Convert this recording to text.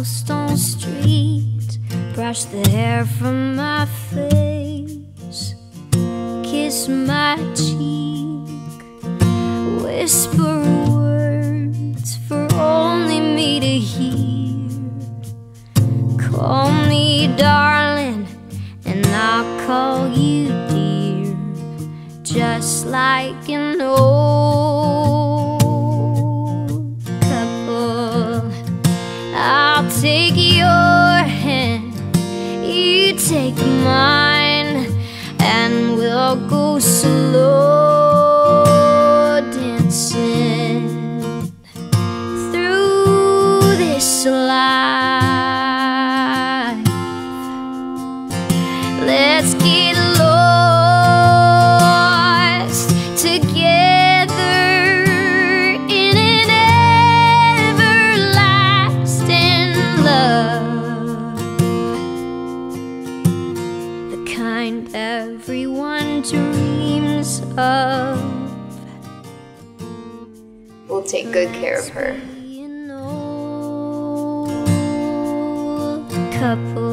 cobblestone street, brush the hair from my face, kiss my cheek, whisper words for only me to hear. Call me darling and I'll call you dear, just like an old couple. I'll take your hand, you take mine, and we'll go slow dancing through this life. Let's get lost together in an everlasting love, the kind everyone dreams of. We'll take good care of her. An old couple.